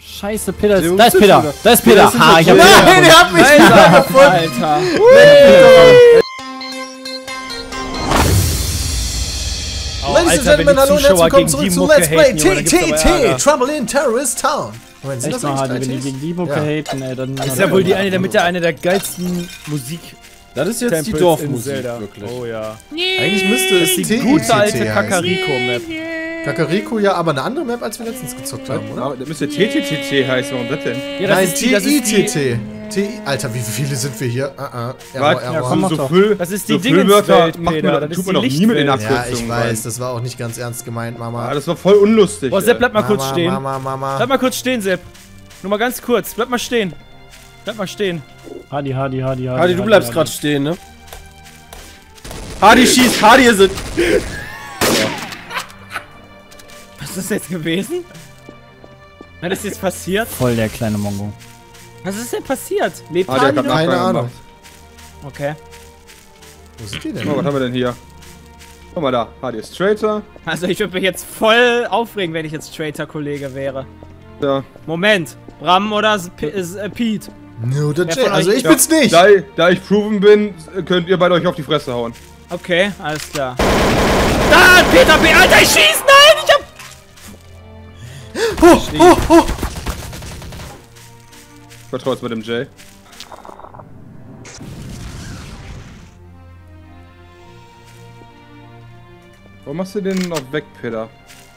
Scheiße, Peter ist. Da ist Peter! Da ist Peter! Ha, ich hab Nein, ihr habt mich gefunden! Alter. Ladies and Gentlemen, hallo und herzlich willkommen zurück zu Let's Play TTT, Trouble in Terrorist Town. Moment, sind Echt das mal hart, eigentlich wenn die drei gegen die Mucke haten, ey, dann... Ist ja wohl die eine der geilsten Musik. Das ist jetzt die Tempels Dorfmusik, in Zelda. wirklich. Oh ja. Eigentlich müsste es Die gute alte heißen. Kakariko-Map. Kakariko, ja, aber eine andere Map, als wir letztens gezockt haben, oder? Das müsste TTTT heißen, warum das denn? Ja, Nein, das ist die, TITT. Alter, wie viele sind wir hier? Was? Ja, komm, mach So doch. viel, das ist die so viel Wörter Dingenswelt, macht Peter. man, Das tut ist man die doch nie mit den Lichtwelt. Ja, Abkürzungen. ich weiß, das war auch nicht ganz ernst gemeint, Mama. Das war voll unlustig. Boah, Sepp, bleib mal kurz Mama, stehen. Mama. Bleib mal kurz stehen, Sepp. Nur mal ganz kurz. Bleib mal stehen. Bleib mal stehen. Hardy. Hardy, du bleibst gerade stehen, ne? Hardy schießt, Hardy ist es! Was ist jetzt gewesen? Was ist jetzt passiert? Voll der kleine Mongo. Was ist denn passiert? Lebt Der Hardy hat noch? Keine Nachfragen Ahnung. gemacht. Okay. Wo sind die Oh, denn? was haben wir denn hier? Guck mal da, Hardy ist Traitor. Also ich würde mich jetzt voll aufregen, wenn ich jetzt Traitor-Kollege wäre. Ja. Moment. Bram oder Pete? No, der Wer Jay. von Also euch- ich bin's nicht. Da ich proven bin, könnt ihr beide euch auf die Fresse hauen. Okay, alles klar. Da, Peter B. Alter, ich schieß! Nein, ich hab... Vertraut's mit dem Jay. Warum machst du den noch weg, Peter?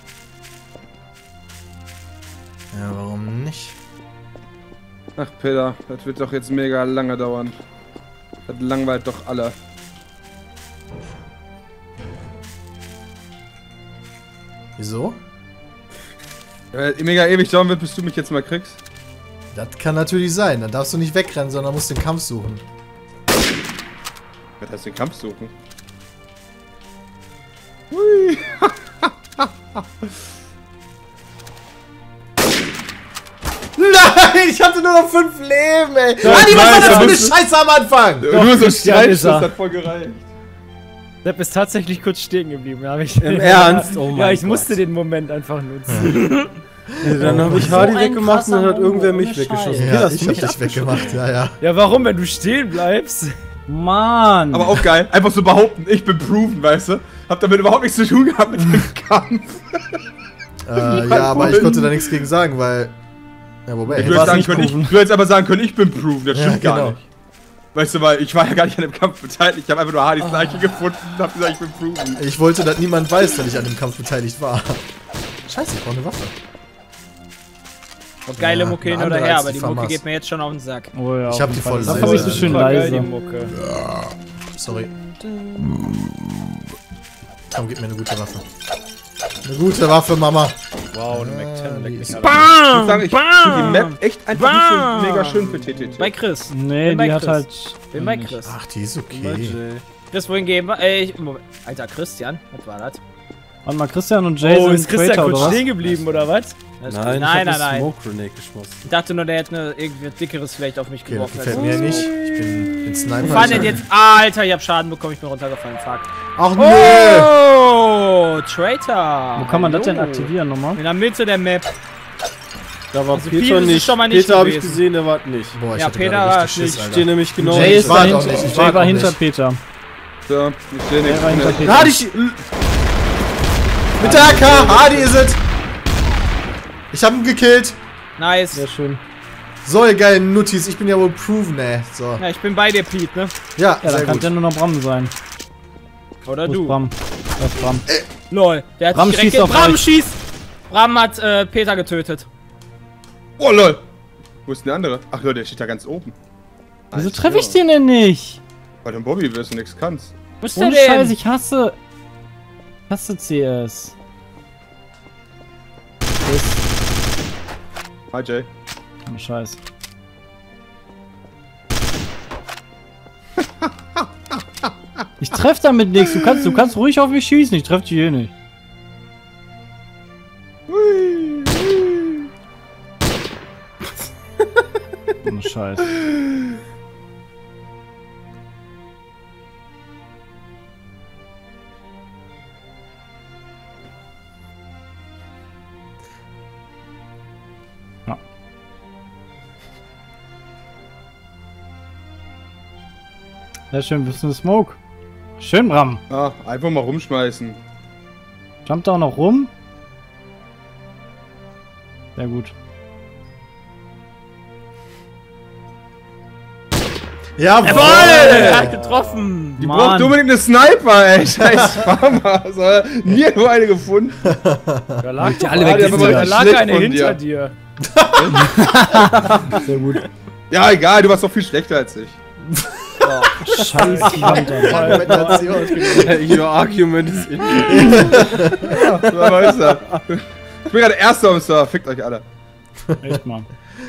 Ja, warum nicht? Ach, Peter, das wird doch jetzt mega lange dauern. Das langweilt doch alle. Wieso? Mega ewig dauern wird, bis du mich jetzt mal kriegst. Das kann natürlich sein. Dann darfst du nicht wegrennen, sondern musst den Kampf suchen. Was heißt den Kampf suchen? Hui. Nein, ich hatte nur noch 5 Leben, ey. Ja, Adi, ich was war weiß, das für aber eine es- Scheiße am Anfang? Nur so ein Christian ist Streitschuss er. hat voll gereicht. Sepp ist tatsächlich kurz stehen geblieben. Ja, Im Ernst? Oh ja, mein ich Gott. musste den Moment einfach nutzen. Dann habe ich Hardy ein weggemacht und dann hat krasser irgendwer Mongo, mich ohne weggeschossen. Scheiß. Okay, Ja, hast ich du hab mich dich weggemacht, ja. Ja, warum, wenn du stehen bleibst? Mann! Aber auch geil, einfach so behaupten, ich bin proven, weißt du? Hab damit überhaupt nichts zu tun gehabt mit dem Kampf. Ja, aber ich konnte da nichts gegen sagen, weil... Ja, wobei, Ich hätte würde war's sagen nicht können, proven. ich würde jetzt aber sagen können, ich bin proven, das Ja, stimmt gar genau. nicht. Weißt du, weil ich war ja gar nicht an dem Kampf beteiligt, ich habe einfach nur Hardys Leiche gefunden und hab gesagt, ich bin proven. Ich wollte, dass niemand weiß, dass ich an dem Kampf beteiligt war. Scheiße, ich brauche eine Waffe. Oh, geile Ja, Mucke hin eine oder andere her, als aber die die Mucke FAMAS. geht mir jetzt schon auf den Sack. Oh ja, Ich hab die voll Das leise. ist so schön Super geil, die leise. Mucke. Sorry. Komm, gib mir eine gute Waffe. Eine gute Waffe, Mama. Wow, eine Mac 10 leckt mich Ich alle. muss sagen, ich finde die Map echt einfach nicht so mega schön für TTT. Bei Chris. Nee, Bin bei die hat Chris. halt... Bin bei Chris. Ach, die ist okay. Chris, wohin gehen wir? Moment. Alter, Christian, was war das? Warte mal, Christian und Jay Oh, sind ist Christian Traitor, kurz oder was? stehen geblieben, oder was? Nein, nein, ich hab nein. eine Smoke Grenade geschmissen. Ich dachte nur, der hätte irgendwie dickeres vielleicht auf mich Okay, das geworfen. gefällt als mir ich. nicht. Ich bin Sniper. Wo fahren denn jetzt? Ah, Alter, ich hab Schaden bekommen, ich bin runtergefallen. Fuck. Ach, nö. Oh, Traitor. Wo kann man das denn Hallo. aktivieren nochmal? In der Mitte der Map. Da war Also viel Peter ist es nicht. schon mal nicht Peter habe ich gewesen. gesehen, der war nicht. Boah, ich Ja, hatte Peter gerade war richtig Schiss, Ich Alter. stehe nämlich genau Jay Jay ich ist warte dahinter, auch nicht, ich Jay warte war auch hinter nicht. Peter. So, ich sehe Jay war hinter nichts. Peter. Hardy, mit der AK, Hardy ist es. Ich hab ihn gekillt. Nice. Sehr schön. So, ihr geilen Nuttis, ich bin ja wohl proven, ey. So. Ja, ich bin bei dir, Pete, ne? Ja, Ja, dann sehr kann gut. ja nur noch Bram sein. Oder Wo ist du. Bram? Da ist Bram. Lol. Der hat Bram sich direkt schießt auf Bram euch. schießt! Bram hat Peter getötet. Oh lol. Wo ist denn der andere? Ach Leute, der steht da ganz oben. Wieso treffe ich den denn nicht? Weil du Bobby wirst und nichts kannst. Wo ist der Ohne denn? Scheiß, ich hasse CS. Hi Jay. Ohne Scheiß. Ich treff damit nichts. Du kannst ruhig auf mich schießen. Ich treff dich hier nicht. Ohne Scheiß. Sehr schön, bist du ein Smoke. Schön, Bram. Ah, einfach mal rumschmeißen. Jumpt auch noch rum. Sehr gut. Jawohl! Er hat getroffen. Die Mann. braucht unbedingt eine Sniper, ey. Scheiß Farmer. So, nie nur eine gefunden. Da lag die alle weg, da die sind ja lag schlecht eine von hinter dir. dir. Sehr gut. Ja, egal, du warst doch viel schlechter als ich. Scheiße, Land, Alter. Argumentation. Your argument is in. So weiß er. Ich bin gerade Erster am Server. Fickt euch alle. Echt mal.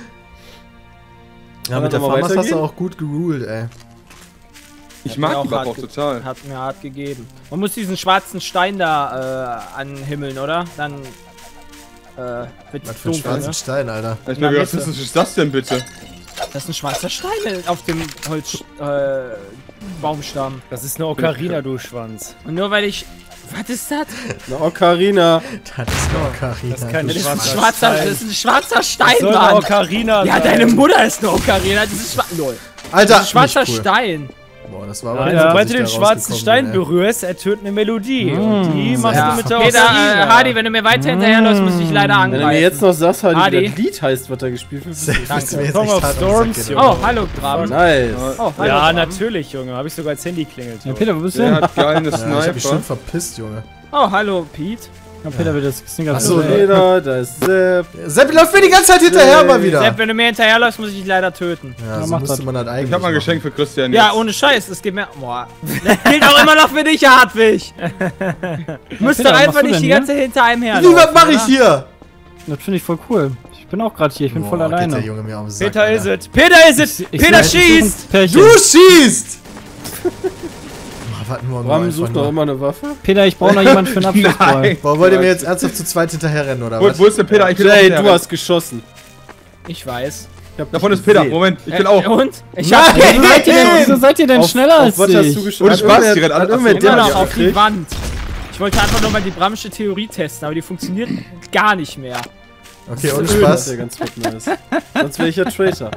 Ja, mit der Mal Farmers hast du weitergehen? auch gut geruled, ey. Ich mag mir die auch Waffe auch total. Hat mir hart gegeben. Man muss diesen schwarzen Stein da anhimmeln, oder? Dann wird Was es für ein dunkel, schwarzen ne? Stein, Alter. Ich meine, was ist das denn bitte? Das ist ein schwarzer Stein auf dem Holz Baumstamm. Das ist eine Ocarina, du Schwanz. Und nur weil ich... Was ist das? Na, Ocarina. Das ist nur Ocarina. Das ist kein Das ist ein schwarzer schwarzer, Stein. das ist ein schwarzer Stein, Das soll eine Mann! Ocarina Ja, sein. deine Mutter ist eine Ocarina, das ist lol. Alter, Das ist ein schwarzer nicht cool. Stein. Boah, das war aber Nein, nicht, sobald dass du ich den da schwarzen rausgekommen Stein bin, ey. berührst, ertönt eine Melodie. Und die machst Ja. du mit der Peter, Ocarina. Hardy, wenn du mir weiter hinterherläufst, muss ich leider Wenn angreifen. du mir jetzt noch sagst, halt, Adi. wie das Lied heißt, was da gespielt wird. Willst du mir jetzt Song echt of hart auf den Storms, Sack gehen, Junge. Oh, hallo, Bram. Nice. Oh, hallo, Ja, Bram. natürlich, Junge. Habe ich sogar als Handy klingelt. Ja, Peter, wo bist du Der hin? hat geil eine Ja, ich hab mich Sniper. schon verpisst, Junge. Oh, hallo, Pete. Ja, Peter will das Stinger. Ach so, Peter, da ist Sepp. Sepp läuft mir die ganze Zeit hinterher mal wieder. Sepp, wenn du mir hinterherläufst, muss ich dich leider töten. Ja, so mach musste das. man das eigentlich Ich hab mal ein machen. Geschenk für Christian Ja, jetzt. ohne Scheiß, es geht mir... Boah. Das gilt auch immer noch für dich, Hartwig. Du musst Peter, doch was einfach machst du nicht denn die hier? ganze Zeit hinter einem her. Wie, was mach ich hier? Das finde ich voll cool. Ich bin auch gerade hier, ich bin voll Boah, geht der alleine. Junge mir auf den Sack, Peter Alter. is it. Peter ist es! Ich Peter suche schießt! ein Pärchen. Du schießt! Warten wir mal Bram einfach sucht nur. doch immer eine Waffe. Peter, ich brauche noch jemanden für einen Abschlussball. Boah, wollt ihr mir jetzt ernsthaft zu zweit hinterherrennen, oder was? Wo ist der Peter? Ich will Jay, auch du hast geschossen. Ich weiß. Da vorne ist Peter. Moment, ich will auch. Und? Ich Nein, hab wieso seid ihr denn schneller als was hast du ich? geschossen? Ohne Spaß, die rennt alle- irgendwer Ach so, immer Damage noch auf die gekriegt? Wand. Ich wollte einfach nur mal die Bramsche Theorie testen, aber die funktioniert gar nicht mehr. Okay, ohne Das Spaß. wäre ganz gut nice. Sonst wäre ich ja Traitor.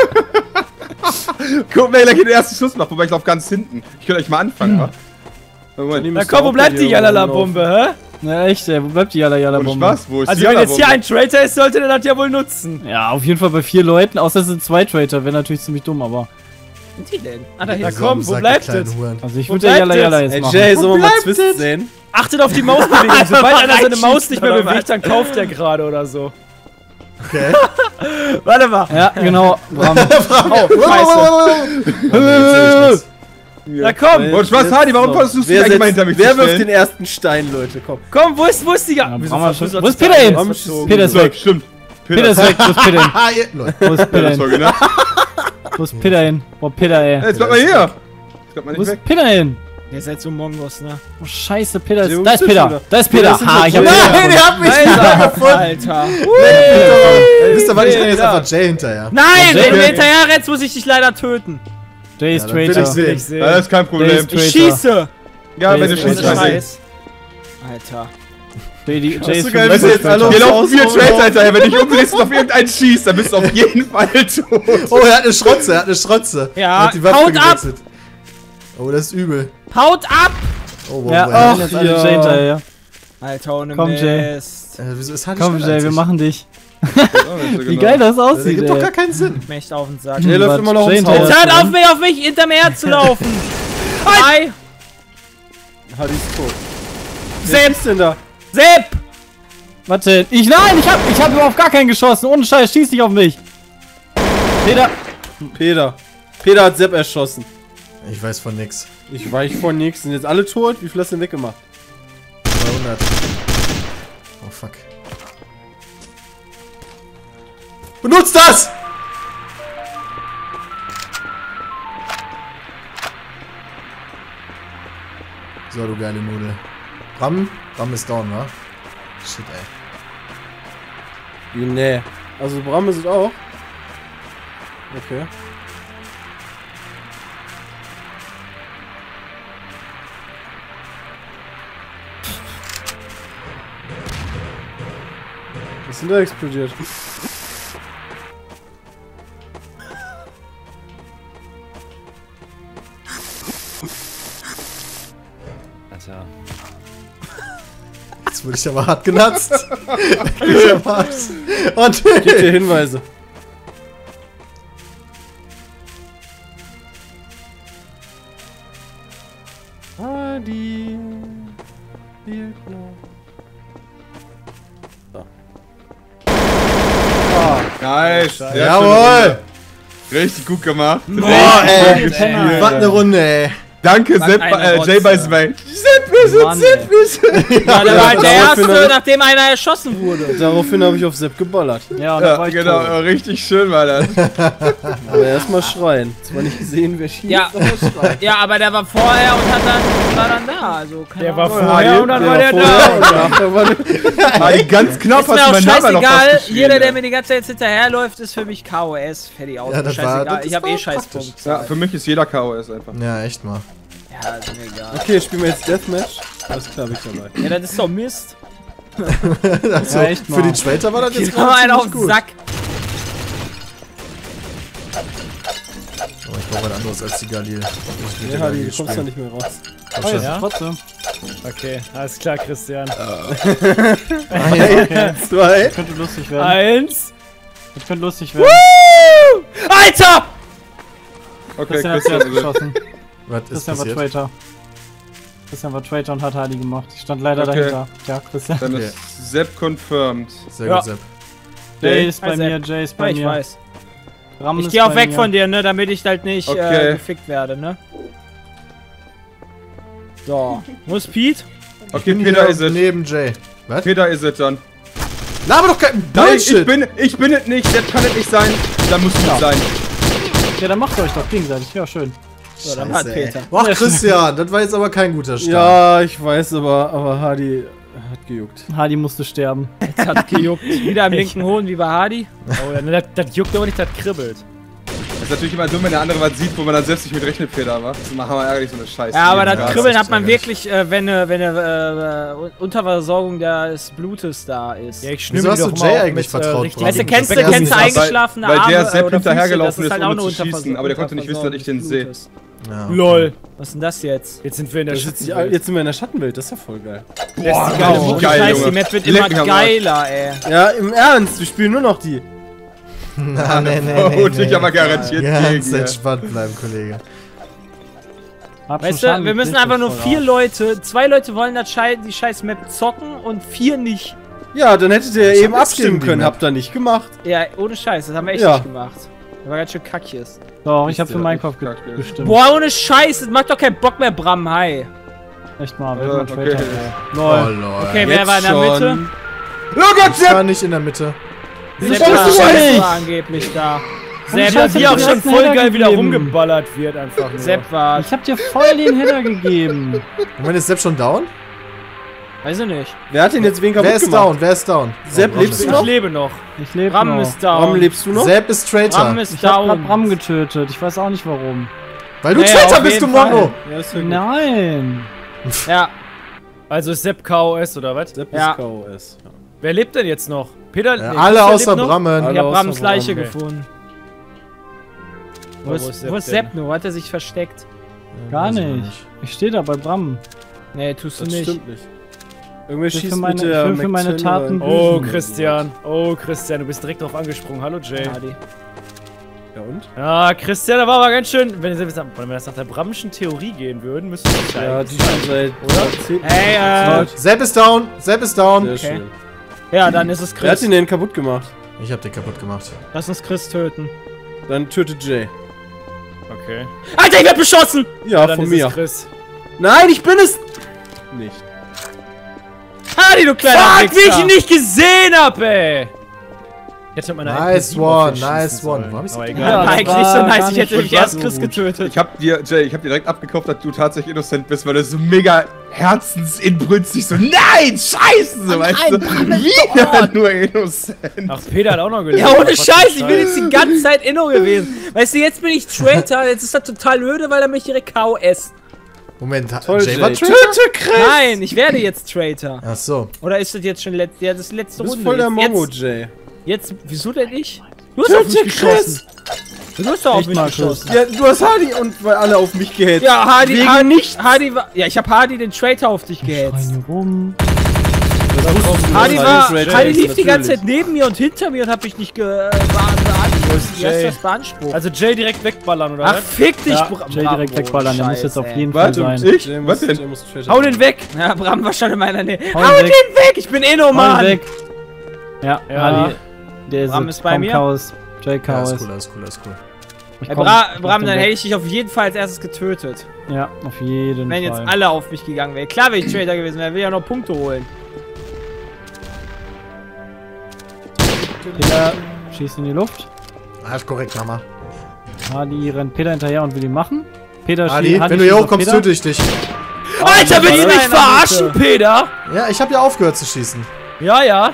Guck mal, gleich den ersten Schuss macht, wobei ich lauf ganz hinten. Ich könnte euch mal anfangen, wa? Moment. Na komm, wo bleibt die Jalala-Bombe, hä? Na echt, ey, wo bleibt die Jalla Ohne Bombe? Spaß, wo ist Also die wenn jetzt hier Jalabombe? ein Traitor ist, sollte der das ja wohl nutzen. Ja, auf jeden Fall bei 4 Leuten, außer es sind 2 Traitor, wäre natürlich ziemlich dumm, aber. Sind die denn? Ah, da Na hinten. komm, wo bleibt es? Also ich Wo würde ja bleibt Jalla es? jetzt Ey, machen. Jay, sollen wir mal bleibt Twist es? sehen? Achtet auf die Mausbewegung. Sobald einer seine Maus nicht mehr Oder was? bewegt, dann kauft er gerade oder so. Okay. Warte mal. Ja, genau. Bram. Na komm. Und Spaß, Hardy, warum versuchst du Wer, eigentlich mal hinter mich wer zu wirft den stellen? ersten Stein, Leute? Komm. Komm, wo ist die... Ja, Wieso Bram hat versuchst du schon- Wo ist das Peter zu hin? sagen? Peter ist weg. Stimmt. Peter ist weg. Wo ist Peter hin? Ah, Leute. Wo ist Peter hin? Sorry, ne? Wo ist Peter hin? Boah, Peter, ey. Jetzt bleib mal hier. Ich bleib mal Wo nicht ist weg. Peter hin? Ihr seid so Mongos, ne? Oh, scheiße, Peter Wo ist. Da ist bist du Peter. wieder? Da ist Peter. sind Ha, wir ich hab schon. Peter Nein, gefunden. ihr habt mich wieder gefunden. Alter. Wisst ihr was, ich renne jetzt einfach Jay hinterher. Nein, wenn du mir hinterher rennst, muss ich dich leider töten. Jay ist Ja, dann will Traitor. ich sehen. Das ist kein Problem. Der ist Ich Traitor. schieße. Ja, wenn du Der ist schießt, Ohne dann Scheiß. Alter. Jay ist so geil, Weißt du, jetzt alle hier laufen Haus 4 auf- Traitor hinterher. Wenn ich umdrehst und auf irgendeinen schießt, dann bist du auf jeden Fall tot. Oh, er hat eine Schrotze, er hat eine Schrotze. Ja, Er hat die Waffe haut ab! gewechselt. Oh, das ist übel. Haut ab! Oh, wow, Ja, wow. oh, jetzt alle ja. Jay hinterher. Alter, ohne Komm, Jay. Mist. Wieso ist Hardy Komm, schneller Jay, als wir ich? machen dich. Wie Genau. geil das Das aussieht, ergibt doch gar ey. keinen Sinn. Mir echt auf den Sack. Jay läuft immer noch Jay ums hinterher. Haus. Hört auf mich hinter mir her zu laufen! Hi! Hardy ist tot. Sepp! ist denn da? Sepp! Warte, ich hab überhaupt gar keinen geschossen. Ohne Scheiß, schieß nicht auf mich. Peter. Peter hat Sepp erschossen. Ich weiß von nix. Ich weich vor nix. Sind jetzt alle tot? Wie viel hast du denn weggemacht? 200. Oh, fuck. Benutzt das! So, du geile Nudel. Ram ist down, wa? Shit, ey. Wie, nee. Also Bram ist es auch. Okay. Was ist denn da explodiert? Alter. Jetzt wurde ich aber hart genatzt. Und Gib dir Hinweise. Adi. Nice. Sehr jawohl! schön. Richtig gut gemacht. Boah, ey! gespielt. Was eine Runde, ey! Danke, Sepp, Jay by Smite. Mann, ey. Ja, der war halt der Daraufhin Erste, nachdem einer erschossen wurde. Daraufhin habe ich auf Sepp geballert. Ja, und da war Ja, ich genau, tot. richtig schön war das. Aber erstmal schreien. Zwar nicht gesehen, wer schießt, Ja. aber schreien. Ja, aber der war vorher und war dann da. Also, keine Der war Ahnung. vorher und dann war der vorher da. und nachher war der. Aber ganz knapp Ist mir hast du auch meinen Namen noch scheißegal. aufgeschrieben, Jeder, der ja. mir die ganze Zeit jetzt hinterherläuft, ist für mich KOS. Fertig aus. Ja, das war- Scheißegal. das Ich hab war eh praktisch. Scheißpunkt. Ja, für mich ist jeder KOS einfach. Ja, echt mal. Ja, ist mir egal. Okay, spielen wir jetzt Deathmatch. Alles klar, bin ich dabei. Ja, das ist doch Mist. Also, Ja, echt für mal. die Traitor war das jetzt Jetzt haben wir einen auf ziemlich den gut. Sack. Oh, ich brauch was anderes als die Galil. Ja, Hardy, du kommst da nicht mehr raus. Oh, jetzt Ja? trotzdem. Okay, alles klar, Christian. Okay. 2. Könnte lustig werden. 1. Das könnte lustig werden. Alter! Okay, Christian hat Christian, zuerst geschossen. Was ist Christian war passiert? Traitor. Christian war Traitor und hat Hardy gemacht. Ich stand leider Okay. dahinter. Ja, Christian. dann Okay. ist Sepp confirmed. Sehr Ja. gut, Sepp. Jay ist bei Hi, mir, Sepp. Jay ist Ja, bei ich mir. weiß. Ram Ich ist geh auch bei weg mir. von dir, ne, damit ich halt nicht Okay. gefickt werde, ne? So. Wo ist Pete? Okay, Bin Peter hier ist es. neben Jay. Was? Peter ist es dann. Laber doch kein Nein, Bullshit! ich bin es nicht. Sepp kann es nicht sein. Dann muss es sein. Ja, dann macht euch doch gegenseitig. Ja, schön. So, dann hat Scheiße, ey. Peter. Boah, Christian, das war jetzt aber kein guter Start. Ja, ich weiß, aber Hardy hat gejuckt. Hardy musste sterben. Jetzt hat gejuckt. Wieder im linken Hohn wie bei Hardy. Oh, ja, das juckt aber nicht, das kribbelt. Das ist natürlich immer dumm, wenn der andere was sieht, wo man dann selbst nicht mit rechnet, Peter, wa? Das ist immer hammerärgerlich, so eine Scheiße. Ja, aber das Ja, Kribbeln das hat man ist wirklich, wenn eine Unterversorgung des Blutes da ist. Ja, ich Wieso schnibbel hast die du doch Jay immer auf eigentlich mit, vertraut, richtigen- Bram? Weißt du, kennst du Das ist ja eingeschlafene weil der Arme Sepp oder Füße, hinterhergelaufen das ist, halt ohne zu schießen, aber der konnte nicht wissen, dass ich den sehe. Ja. LOL. Was ist denn das jetzt? Jetzt sind wir in der Jetzt Schattenwelt. sind wir in der Schattenwelt, das ist ja voll geil. Boah, Oh, geil, Scheiße, Junge. die Map wird Leck immer mich am geiler, ey. Ja, im Ernst, wir spielen nur noch die. Na, nee. Oh, dich aber garantiert Ganz gegen. entspannt bleiben, Kollege. Hab schon Weißt du, Schaden wir müssen gekriegt, einfach nur das ist 4 voll Leute, 2 Leute wollen die scheiß Map zocken und 4 nicht. Ja, dann hättet ihr Ich eben hab abstimmen abstimmen können, die habt ihr nicht gemacht. Ja, ohne Scheiß, das haben wir echt Ja. nicht gemacht. Das war ganz schön kackig. Doch, ich hab für Ja, Minecraft kacke. gestimmt. Boah, ohne Scheiß, das macht doch keinen Bock mehr, Bram, hi. Echt mal, Ja, wird mal okay. Traitor. Oh, Lol. lol. Okay, wer war in der Mitte? Oh Gott, Ich Sepp! war nicht in der Mitte. Sepp weiß war, ich Sepp nicht. war angeblich da. Ja, Sepp, wie auch schon ersten voll Header geil wieder gegeben. rumgeballert wird einfach nur. Sepp war, Ich hab dir voll den Header gegeben. Moment, ist Sepp schon down? weiß ich nicht. Wer hat den jetzt wen kaputt Wer ist gemacht? down? Wer ist down? Sepp, Oh, lebst du Ich noch? lebe noch. Ich lebe Bram noch. ist Warum down. lebst du noch? Sepp ist Traitor. Bram ist Ich hab grad Bram down. getötet. Ich weiß auch nicht warum. Weil du Ja, Traitor auf bist, du jeden Fall. Mongo! Ja, ist ja gut. Nein. Ja, Also ist Sepp KOS oder was? Sepp Ja. ist KOS. Ja. Wer lebt denn jetzt noch? Peter? Ja, nee, alle Christian außer lebt noch? Brammen. ich hab außer Brams Bram, Leiche okay. gefunden. Wo Wo ist ist Sepp Sepp nur? Wo hat er sich versteckt? Gar Weiß ich nicht. Ich stehe da bei Bram. Nee, tust du Das nicht. stimmt nicht. Irgendwer Ich will schießt für meine- mit der ich will für meine McTen Taten rein. Oh, Büßen. Christian. Oh, Christian, du bist direkt drauf angesprungen. Hallo, Jay. Hardy. Ja und? Ja, Christian, da war aber ganz schön. Wenn wir das nach der Bramschen Theorie gehen würden, müssten wir Ja, entscheiden. die schon seit Jahrzehnten. Hey, Sepp ist down! Sepp ist down! Sehr okay. schön. ja, dann ist es Wer hat Chris. ihn denn kaputt gemacht? Ich hab den kaputt gemacht. Lass uns Chris töten. Dann tötet Jay. Okay. Alter, ich werd beschossen! Ja, Dann von ist mir. es Chris. Nein, ich bin es nicht. Hardy, du kleiner Fuck, wie ich Wichser. ihn nicht gesehen hab, ey! Jetzt hat meine Nice MP7 one, auf ihn nice schießen one. sollen. Wo hab ich's Aber denn? egal. Ja, War das eigentlich war nicht so gar nice, ich nicht hätte mich gut. erst Chris getötet. Ich hab dir direkt abgekauft, dass du tatsächlich innocent bist, weil du so mega herzensinbrünstig so, nein, scheiße, so, weißt du, wieder nur innocent. Ach, Peter hat auch noch gelebt. Ja, ohne Was für Scheiß, ein ich bin jetzt die ganze Zeit Inno gewesen. Weißt du, jetzt bin ich Traitor, jetzt ist das total öde, weil er mich direkt KOS. Moment, Toll, Jay war Jay. Traitor? Töte Chris! Nein, ich werde jetzt Traitor. Ach so. Oder ist das jetzt schon ja, das ist letzte Du bist Runde? voll der jetzt, Mongo, jetzt, Jay. jetzt, wieso denn ich? Du hast auf mich geschossen. Du hast doch auf Echt, mich Markus. geschossen. Ja, du hast Hardy und weil alle auf mich gehetzt. Ja, Hardy, Wegen Hardy, nichts. Hardy war. Ja, ich hab Hardy den Traitor auf dich Schreien gehetzt. hier rum. Hardy Traitor Hardy ist, lief die ganze natürlich. Zeit neben mir und hinter mir und hab mich nicht beansprucht. Also Jay direkt wegballern, oder Ach, was? fick dich, Ja, Bram. Jay direkt wegballern, der muss jetzt auf jeden Warte, Fall sein. ich? Was denn? Hau den weg! Ja, Bram war schon in meiner Nähe. Hau Hau ihn den weg. weg! Ich bin Hau ihn Eno-Mann! weg. Ja, Ja. Ali. Der Bram ist ist bei kaum mir. Chaos. Jay Ja, Chaos. ist cool, alles cool, alles cool. Ich Hey, komm, Bram, dann weg. hätte ich dich auf jeden Fall als erstes getötet. Ja, auf jeden Wenn Fall. jetzt alle auf mich gegangen wären. Klar wäre ich Traitor gewesen, er will ja noch Punkte holen. Peter schießt in die Luft. Ah, ist korrekt, Mama. Ali rennt Peter hinterher und will ihn machen. Peter Adi, wenn du hier schießt auf hochkommst, Peter. töte ich dich. Alter, willst du mich Nein, verarschen, Peter? Ja, ich habe ja aufgehört zu schießen. Ja, ja.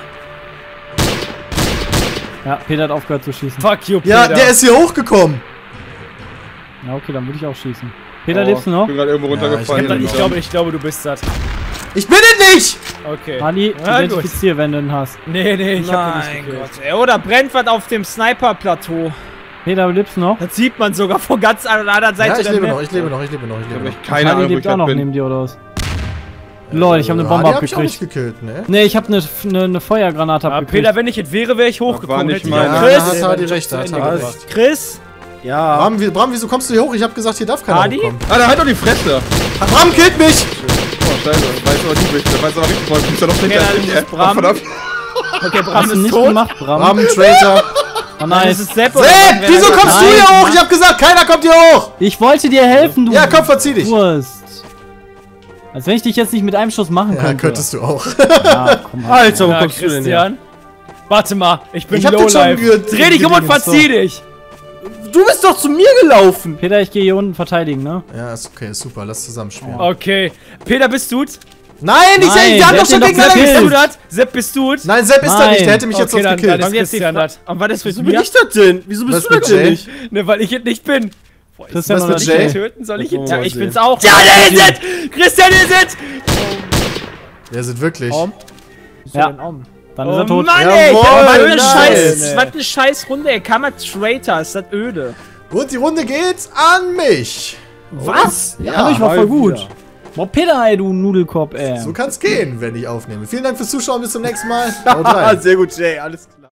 Ja, Peter hat aufgehört zu schießen. Fuck you, Ja, Peter. der ist hier hochgekommen. Ja, okay, dann würde ich auch schießen. Peter, lebst du Ich noch? bin gerade irgendwo runtergefallen. Ich glaube, du bist das. Ich bin es nicht! Okay. Ali, Ja, gut. identifizier, wenn du ihn hast. Nee, ich hab ihn nicht Mein gekillt. Gott. Ey, oder brennt was auf dem Sniper-Plateau. Peter, du lebst noch? Das sieht man sogar von ganz an der anderen Seite Ja, ich der lebe Map. noch, ich lebe noch, ich lebe noch, ich Ich lebe habe noch. keine Ali Ahnung, wo ich lebt auch gerade noch bin. neben dir, oder was? Lol, ich habe eine Bombe Adi hab ich auch nicht abgekriegt. gekillt, ne? Ne, ich habe eine Feuergranate Aber abgekriegt. Peter, wenn ich es wäre, wäre ich war hochgekommen. nicht Hätte ich mal- auch Ja, Chris? da hat Adi recht, da hat Ende Adi gebracht. recht. Chris? Ja. Bram, wieso kommst du hier hoch? Ich hab gesagt, hier darf keiner Adi? hochkommen. Ah, da halt doch die Fresse! Bram killt mich! Oh, scheiße. Weiß aber du bist. Weiß aber richtig, du bist ja noch Okay, hinter dann ist Bram. verdammt. Okay, Bram Hast du ist nicht tot. gemacht, Bram? Bram, Traitor. Oh, Das nice. ist Sepp oder Sepp, was? wieso kommst du Nein, hier hoch? Mann. Ich hab gesagt, keiner kommt hier hoch! Ich wollte dir helfen, du Ja, komm, verzieh dich. Wurst. Als wenn ich dich jetzt nicht mit einem Schuss machen Ja, könnte. könntest du auch. Ja, komm mal. Alter, wo Ja, kommst du denn her? Christian. Warte mal, ich bin Ich hab den schon Lowlife. Dreh dich um und gedingt, so. verzieh dich. Du bist doch zu mir gelaufen. Peter, ich gehe hier unten verteidigen, ne? Ja, ist okay, ist super, lass zusammen spielen. Okay. Peter, bist du's? Nein, ich Nein, wir haben der doch schon hat den gegeneinander doch Bist du gekämpft. das? Sepp, bist du's? Nein, Sepp ist da Nein. nicht, der hätte mich jetzt Okay, sonst dann gekillt. ist Und jetzt die Christian das. Und was ist mit Wieso bin mir? ich das denn? Wieso Was bist du mit das denn Jay? nicht? Ne, weil ich es nicht bin. Boah, Christian Was oder mit Jay? Jay? töten soll ich Das ihn? wollen Ja, wir ich sehen. bin's auch. Ja, der ist es! Christian ist es! Der sind wirklich. Ja, dann ist er Oh tot. Mann, ey! Jawohl, Was eine nice. Scheiß, was eine scheiß Runde, ey. Kam als Traitor, ist das öde. Und die Runde geht an mich. Was? Ja, Ja, ich war mal voll gut. wieder. Boah, Peter, ey, du Nudelkopf, ey. So kann's gehen, wenn ich aufnehme. Vielen Dank fürs Zuschauen, bis zum nächsten Mal. Haut rein. Sehr gut, Jay, alles klar.